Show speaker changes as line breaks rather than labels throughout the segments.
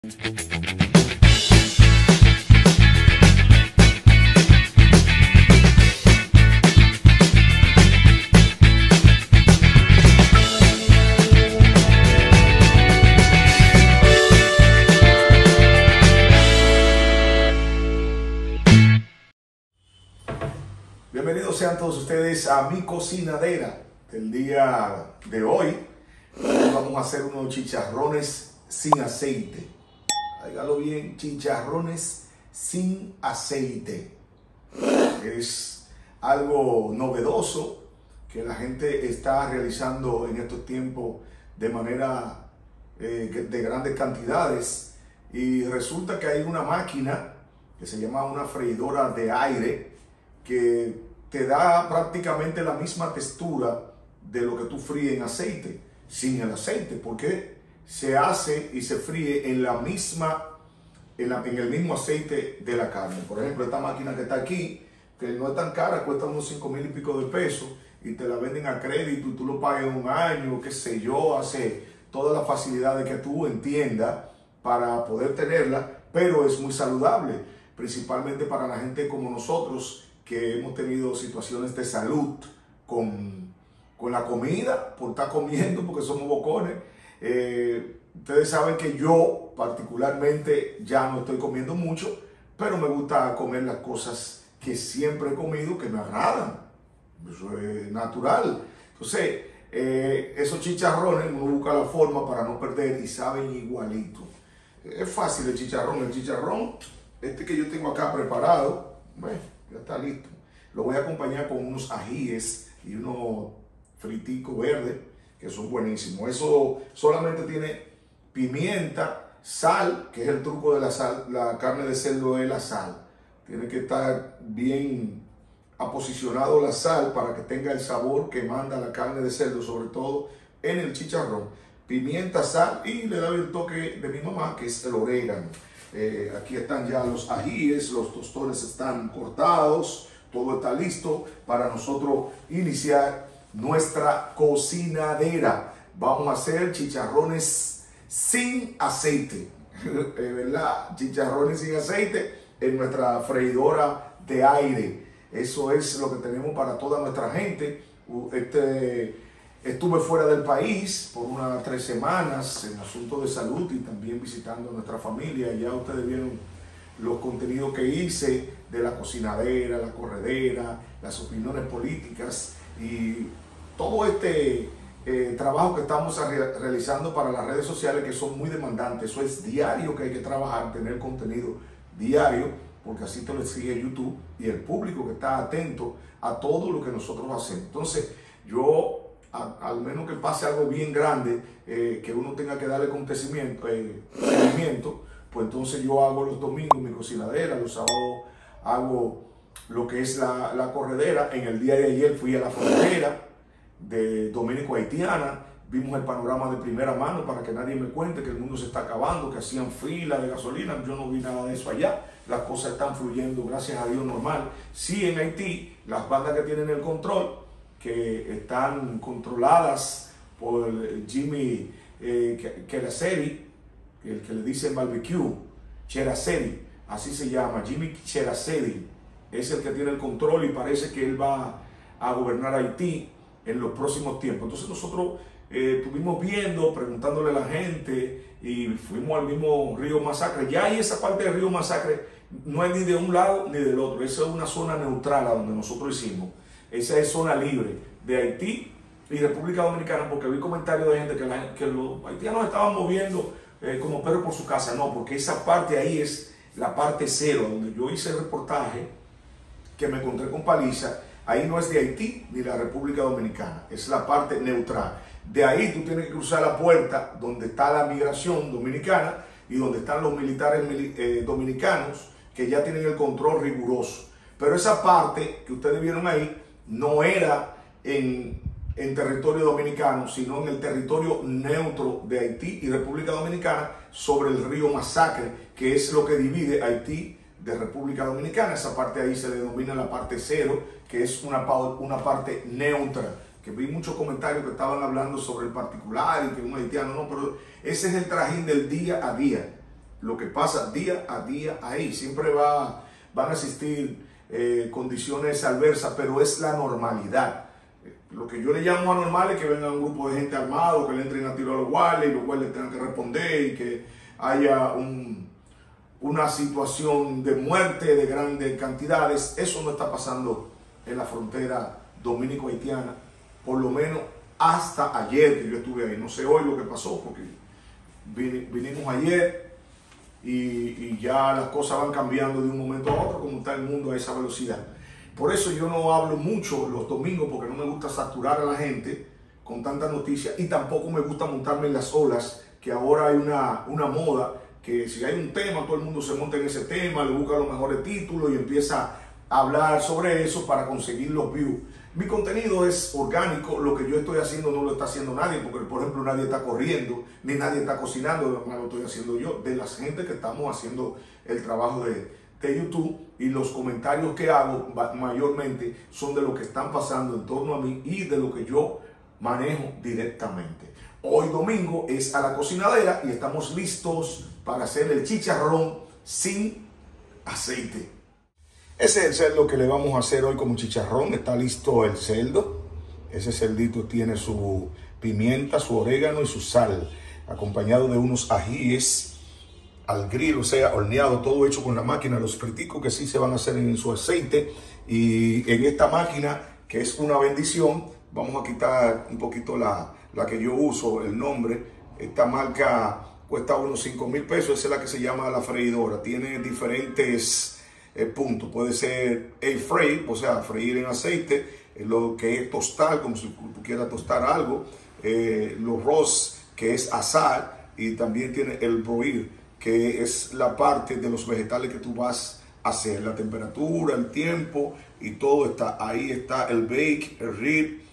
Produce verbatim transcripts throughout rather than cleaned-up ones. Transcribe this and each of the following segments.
Bienvenidos sean todos ustedes a mi cocinadera del día de hoy. Vamos a hacer unos chicharrones sin aceite. Hágalo bien, chicharrones sin aceite. Es algo novedoso que la gente está realizando en estos tiempos de manera eh, de grandes cantidades. Y resulta que hay una máquina que se llama una freidora de aire que te da prácticamente la misma textura de lo que tú fríes en aceite, sin el aceite, porque se hace y se fríe en la misma, en, la, en el mismo aceite de la carne. Por ejemplo, esta máquina que está aquí, que no es tan cara, cuesta unos cinco mil y pico de pesos, y te la venden a crédito, y tú lo pagas un año, qué sé yo, hace todas las facilidades que tú entiendas para poder tenerla, pero es muy saludable, principalmente para la gente como nosotros, que hemos tenido situaciones de salud con, con la comida, por estar comiendo, porque somos bocones. Eh, ustedes saben que yo particularmente ya no estoy comiendo mucho, pero me gusta comer las cosas que siempre he comido, que me agradan. Eso es natural. Entonces, eh, esos chicharrones, uno busca la forma para no perder y saben igualito. Es fácil el chicharrón. El chicharrón, este que yo tengo acá preparado, bueno, ya está listo. Lo voy a acompañar con unos ajíes y unos friticos verdes que son buenísimos. Eso solamente tiene pimienta, sal, que es el truco de la sal. La carne de cerdo es la sal. Tiene que estar bien aposicionado la sal para que tenga el sabor que manda la carne de cerdo, sobre todo en el chicharrón. Pimienta, sal y le da el toque de mi mamá, que es el orégano. Eh, aquí están ya los ajíes, los tostones están cortados, todo está listo para nosotros iniciar nuestra cocinadera. Vamos a hacer chicharrones sin aceite, ¿verdad? Chicharrones sin aceite en nuestra freidora de aire. Eso es lo que tenemos para toda nuestra gente. Este, estuve fuera del país por unas tres semanas en asuntos de salud y también visitando a nuestra familia. Ya ustedes vieron los contenidos que hice de la cocinadera, la corredera, las opiniones políticas y todo este eh, trabajo que estamos re realizando para las redes sociales, que son muy demandantes. Eso es diario que hay que trabajar, tener contenido diario, porque así te lo exige YouTube y el público que está atento a todo lo que nosotros hacemos. Entonces, yo, a, al menos que pase algo bien grande, eh, que uno tenga que darle acontecimiento, eh, seguimiento, pues entonces yo hago los domingos mi cocinadera, los sábados hago lo que es la, la corredera. En el día de ayer fui a la frontera de Dominico-Haitiana, vimos el panorama de primera mano para que nadie me cuente que el mundo se está acabando, que hacían fila de gasolina. Yo no vi nada de eso allá, las cosas están fluyendo, gracias a Dios, normal. Sí, en Haití, las bandas que tienen el control, que están controladas por Jimmy eh, Cheraceri, el que le dicen barbecue, Cheraceri, así se llama, Jimmy Cheraceri, es el que tiene el control y parece que él va a gobernar Haití en los próximos tiempos. Entonces nosotros eh, estuvimos viendo, preguntándole a la gente y fuimos al mismo río Masacre. Ya ahí esa parte del río Masacre no es ni de un lado ni del otro, esa es una zona neutral a donde nosotros hicimos. Esa es zona libre de Haití y República Dominicana, porque vi comentarios de gente que, la, que los haitianos estaban moviendo eh, como perro por su casa. No, porque esa parte ahí es la parte cero, donde yo hice el reportaje que me encontré con paliza. Ahí no es de Haití ni la República Dominicana, es la parte neutral. De ahí tú tienes que cruzar la puerta donde está la migración dominicana y donde están los militares eh, dominicanos que ya tienen el control riguroso. Pero esa parte que ustedes vieron ahí no era en, en territorio dominicano, sino en el territorio neutro de Haití y República Dominicana sobre el río Masacre, que es lo que divide Haití de República Dominicana. Esa parte ahí se le denomina la parte cero, que es una, una parte neutra, que vi muchos comentarios que estaban hablando sobre el particular y que un haitiano no, pero ese es el trajín del día a día. lo que pasa día a día ahí. Siempre va, van a existir eh, condiciones adversas, pero es la normalidad. Lo que yo le llamo anormal es que venga un grupo de gente armado, que le entren a tiro a los guardias y los guardias tengan que responder y que haya un, una situación de muerte de grandes cantidades. Eso no está pasando en la frontera dominico-haitiana, por lo menos hasta ayer que yo estuve ahí. No sé hoy lo que pasó, porque vinimos ayer y, y ya las cosas van cambiando de un momento a otro, como está el mundo a esa velocidad. Por eso yo no hablo mucho los domingos, porque no me gusta saturar a la gente con tantas noticias y tampoco me gusta montarme en las olas, que ahora hay una, una moda, que si hay un tema, todo el mundo se monta en ese tema, le busca los mejores títulos y empieza a hablar sobre eso para conseguir los views. Mi contenido es orgánico, lo que yo estoy haciendo no lo está haciendo nadie, porque por ejemplo nadie está corriendo, ni nadie está cocinando, lo estoy haciendo yo, de la gente que estamos haciendo el trabajo de, de YouTube, y los comentarios que hago mayormente son de lo que están pasando en torno a mí y de lo que yo manejo directamente. Hoy domingo es a la cocinadera y estamos listos para hacer el chicharrón sin aceite. Ese es el cerdo que le vamos a hacer hoy como chicharrón. Está listo el cerdo. Ese cerdito tiene su pimienta, su orégano y su sal, acompañado de unos ajíes al grill, o sea, horneado, todo hecho con la máquina. Los friticos que sí se van a hacer en su aceite. Y en esta máquina, que es una bendición, vamos a quitar un poquito la, la que yo uso, el nombre. Esta marca cuesta unos cinco mil pesos. Esa es la que se llama la freidora. Tiene diferentes eh, puntos. Puede ser air fry, o sea, freír en aceite. Eh, lo que es tostar, como si tú quieras tostar algo. Eh, los roast, que es asar. Y también tiene el broil, que es la parte de los vegetales que tú vas a hacer. La temperatura, el tiempo y todo está. Ahí está el bake, el rib,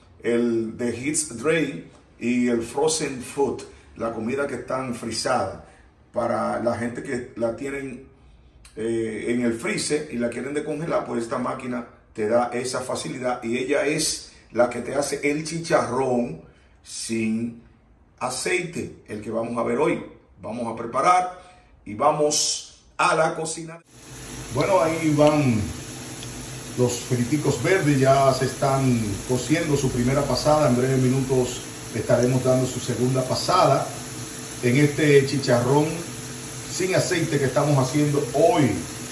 el de heat dry y el frozen food, la comida que están frisada. Para la gente que la tienen eh, en el freezer y la quieren descongelar, pues esta máquina te da esa facilidad, y ella es la que te hace el chicharrón sin aceite, el que vamos a ver hoy. Vamos a preparar y vamos a la cocina. Bueno, ahí van los friticos verdes, ya se están cociendo su primera pasada. En breves minutos estaremos dando su segunda pasada en este chicharrón sin aceite que estamos haciendo hoy.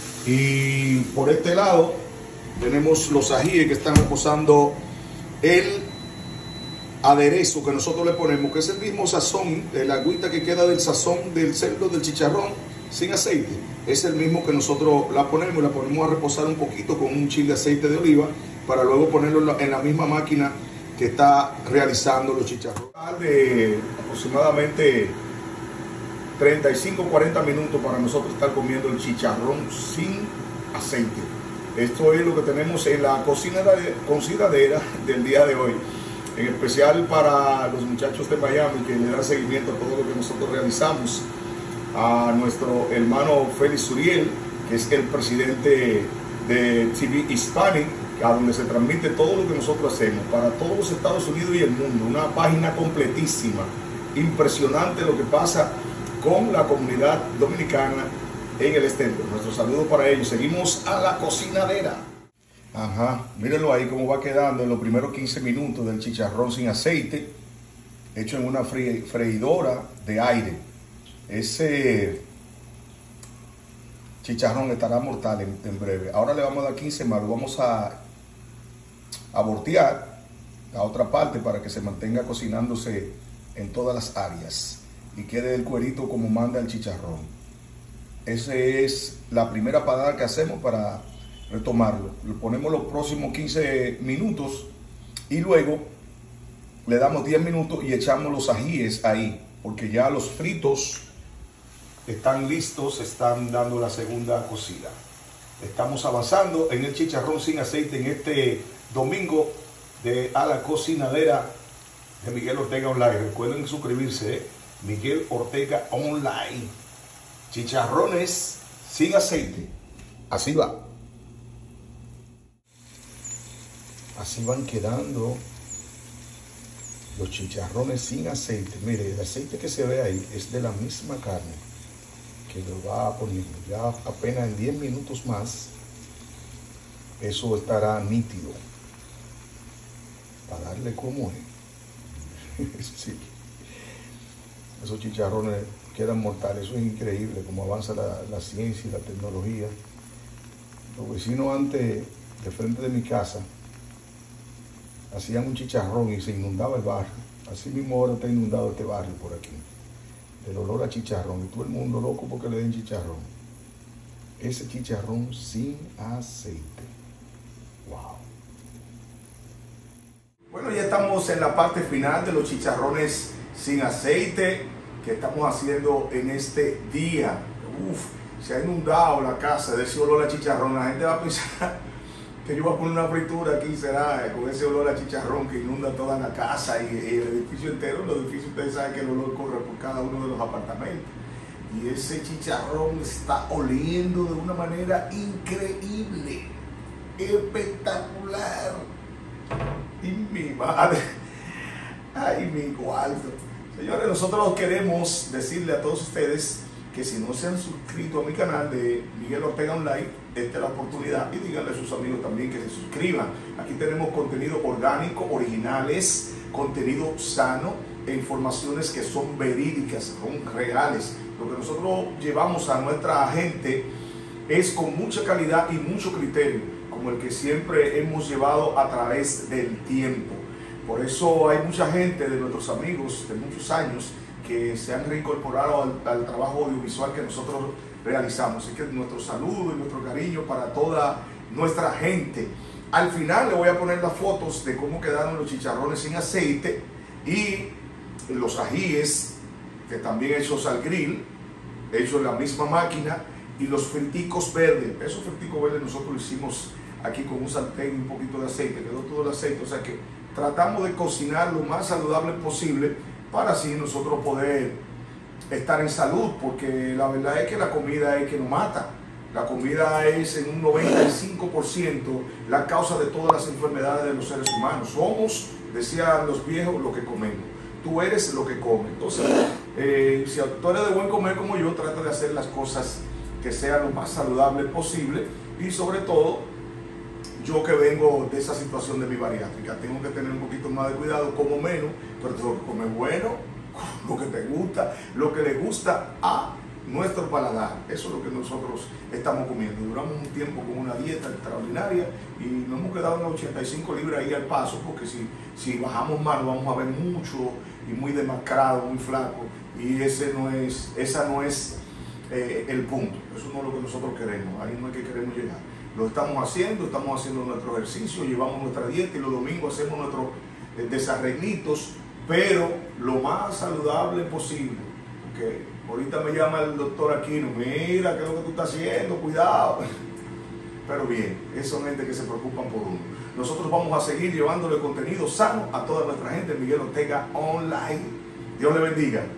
Y por este lado tenemos los ajíes que están reposando el aderezo que nosotros le ponemos, que es el mismo sazón, la agüita que queda del sazón del cerdo, del chicharrón sin aceite. Es el mismo que nosotros la ponemos y la ponemos a reposar un poquito con un chin de aceite de oliva, para luego ponerlo en la misma máquina que está realizando los chicharrones. De aproximadamente treinta y cinco a cuarenta minutos para nosotros estar comiendo el chicharrón sin aceite. Esto es lo que tenemos en la cocinadera del día de hoy. En especial para los muchachos de Miami, que le dan seguimiento a todo lo que nosotros realizamos. A nuestro hermano Félix Suriel, que es el presidente de T V Hispanic, a donde se transmite todo lo que nosotros hacemos para todos los Estados Unidos y el mundo. Una página completísima, impresionante lo que pasa con la comunidad dominicana en el exterior. Nuestro saludo para ellos. Seguimos a la cocinadera. Ajá, mírenlo ahí cómo va quedando en los primeros quince minutos del chicharrón sin aceite, hecho en una fre freidora de aire. Ese chicharrón estará mortal en, en breve. Ahora le vamos a dar quince más, lo vamos a, a voltear a otra parte para que se mantenga cocinándose en todas las áreas y quede el cuerito como manda el chicharrón. Esa es la primera parada que hacemos para retomarlo. Lo ponemos los próximos quince minutos y luego le damos diez minutos y echamos los ajíes ahí, porque ya los fritos están listos, están dando la segunda cocida. Estamos avanzando en el chicharrón sin aceite en este domingo de A la Cocinadera de Miguel Ortega Online. Recuerden suscribirse, ¿eh? Miguel Ortega Online. Chicharrones sin aceite. Así va. Así van quedando los chicharrones sin aceite. Mire, el aceite que se ve ahí es de la misma carne que lo va poniendo. Ya apenas en diez minutos más, eso estará nítido. Para darle como es. Sí. Esos chicharrones quedan mortales. Eso es increíble, cómo avanza la, la ciencia y la tecnología. Los vecinos antes, de frente de mi casa, hacían un chicharrón y se inundaba el barrio. Así mismo ahora está inundado este barrio por aquí, del olor a chicharrón, y todo el mundo loco porque le den chicharrón. Ese chicharrón sin aceite. Wow. Bueno, ya estamos en la parte final de los chicharrones sin aceite que estamos haciendo en este día. Uf, se ha inundado la casa de ese olor a chicharrón. La gente va a pensar que yo voy a poner una fritura aquí, será con ese olor a chicharrón que inunda toda la casa y, y el edificio entero. Los edificios, ustedes saben que el olor corre por cada uno de los apartamentos. Y ese chicharrón está oliendo de una manera increíble, espectacular. Y mi madre, ay, mi cuarto. Señores, nosotros queremos decirle a todos ustedes que si no se han suscrito a mi canal de Miguel Ortega Online, esta es la oportunidad, y díganle a sus amigos también que se suscriban. Aquí tenemos contenido orgánico, originales, contenido sano e informaciones que son verídicas, son reales. Lo que nosotros llevamos a nuestra gente es con mucha calidad y mucho criterio, como el que siempre hemos llevado a través del tiempo. Por eso hay mucha gente de nuestros amigos de muchos años que se han reincorporado al, al trabajo audiovisual que nosotros realizamos. Así que nuestro saludo y nuestro cariño para toda nuestra gente. Al final le voy a poner las fotos de cómo quedaron los chicharrones sin aceite y los ajíes, que también hechos al grill, hechos en la misma máquina, y los friticos verdes. Esos friticos verdes nosotros lo hicimos aquí con un sartén y un poquito de aceite, quedó todo el aceite. O sea que tratamos de cocinar lo más saludable posible para así nosotros poder estar en salud, porque la verdad es que la comida es que nos mata. La comida es en un noventa y cinco por ciento la causa de todas las enfermedades de los seres humanos. Somos, decían los viejos, lo que comemos. Tú eres lo que comes. Entonces, eh, si tú eres de buen comer como yo, trata de hacer las cosas que sean lo más saludable posible, y sobre todo, yo que vengo de esa situación de mi bariátrica, tengo que tener un poquito más de cuidado, como menos, pero tengo que comer bueno, lo que te gusta, lo que le gusta a nuestro paladar. Eso es lo que nosotros estamos comiendo. Duramos un tiempo con una dieta extraordinaria y nos hemos quedado en las ochenta y cinco libras ahí al paso, porque si, si bajamos más vamos a ver mucho y muy demacrado, muy flaco, y ese no es, esa no es eh, el punto. Eso no es lo que nosotros queremos, ahí no es que queremos llegar. Lo estamos haciendo, estamos haciendo nuestro ejercicio, llevamos nuestra dieta y los domingos hacemos nuestros eh, desarreglitos, pero lo más saludable posible. Okay. Ahorita me llama el doctor Aquino, mira qué es lo que tú estás haciendo, cuidado. Pero bien, son gente que se preocupan por uno. Nosotros vamos a seguir llevándole contenido sano a toda nuestra gente. Miguel Ortega Online. Dios le bendiga.